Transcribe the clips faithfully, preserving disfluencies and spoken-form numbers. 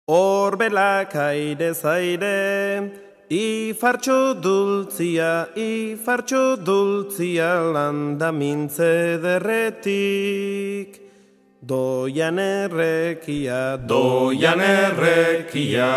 Orbelak airez aire, ifartxo dultzia, ifartxo dultzia landa mintze derretik. Doian errekia, doian errekia.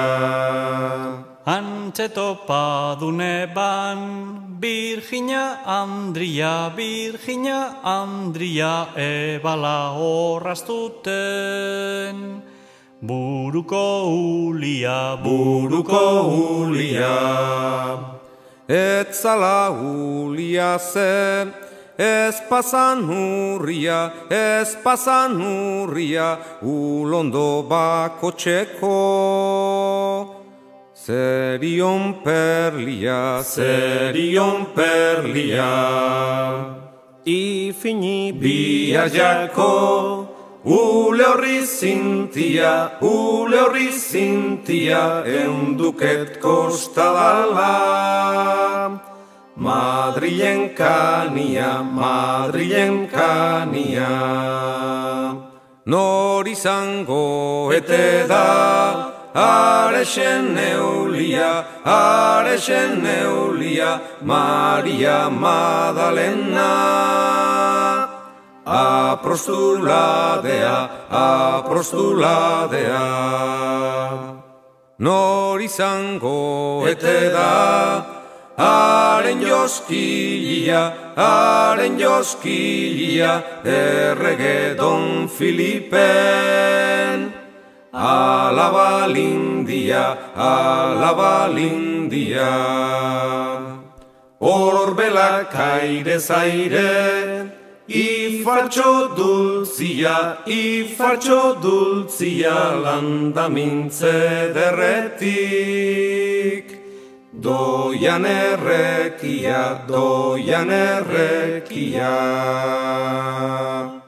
Antxe topadune ban, Virginia Andria, Virginia Andria, ebala horraztuten. Buruko ulia, buruko ulia. Ez zala ulia zen, ez pasan hurria, ez pasan hurria, ulondo bako txeko. Zerion perlia, zerion perlia. Ifini Biaiako, ule horri zintia, ule horri zintia, eunduket kostadala. Madrilen kania, Madrilen kania. Nor izango ete da, arexen eulia, arexen eulia, Maria Madalena. Aprostuladea, aprostuladea. Nor izango ete da, haren joskilia, haren joskilia, errege Don Filipen. Alaba lindia, alaba lindia. Orbelak airez aire, ifartxo dultzia, ifartxo dultzia landa mintze derretik. Doian errekia, doian errekia.